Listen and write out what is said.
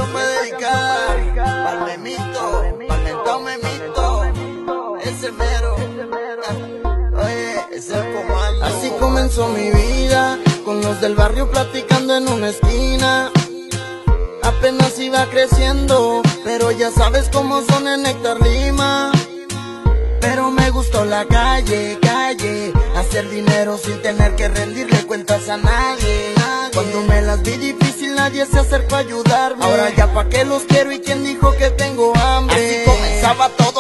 canción va a dedicar pa'l memito, pa'l mentado memito, ese mero. Oye, ese es el comando. Así comenzó mi vida, con los del barrio platicando en una esquina. Apenas iba creciendo, pero ya sabes cómo son en Héctor Lima. Pero me gustó la calle, hacer dinero sin tener que rendirle cuentas a nadie. Cuando me las vi difícil nadie se acercó a ayudarme. Ahora ya pa' qué los quiero y quién dijo que tengo hambre. Así comenzaba todo